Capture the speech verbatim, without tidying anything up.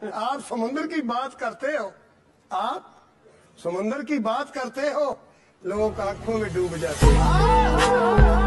आप समुद्र की बात करते हो, आप समुद्र की बात करते हो, लोग आंखों में डूब जाते हैं।